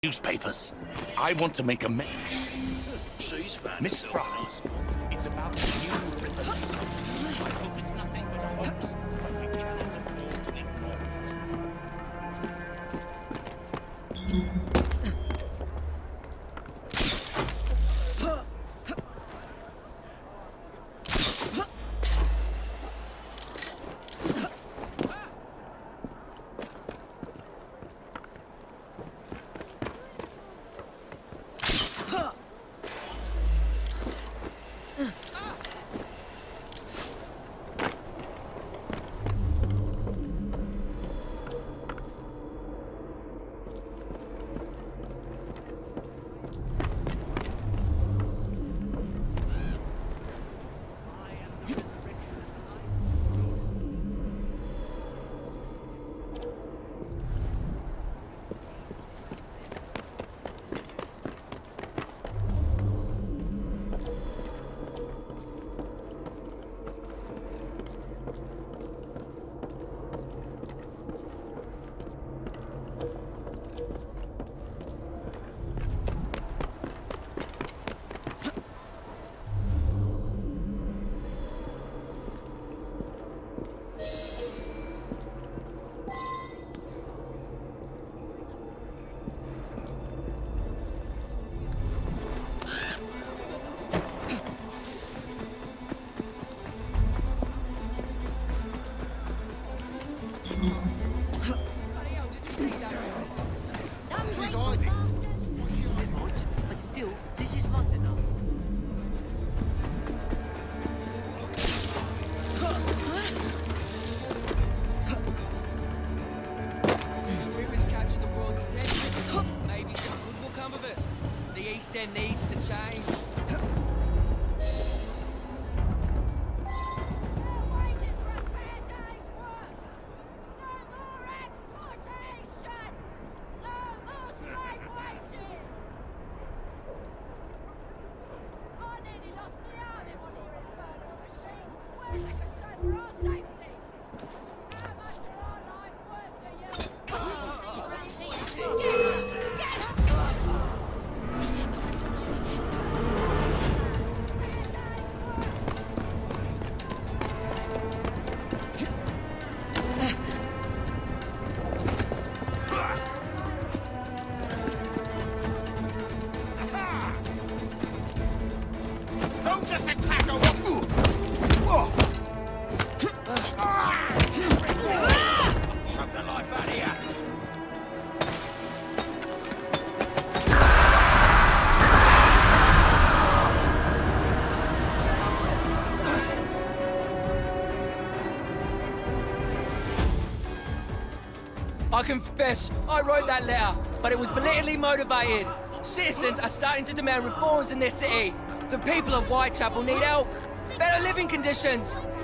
newspapers. I want to make a She's Miss Fry. It's about the new ribbon. I hope it's nothing but a hoax, but we cannot afford to ignore it. But still, this is London now. The Rivers captured the world's attention. Maybe some good will come of it. The East End needs to change. Don't just attack her! Shove the life out of here! I confess, I wrote that letter, but it was politically motivated. Citizens are starting to demand reforms in their city. The people of Whitechapel need help, better living conditions.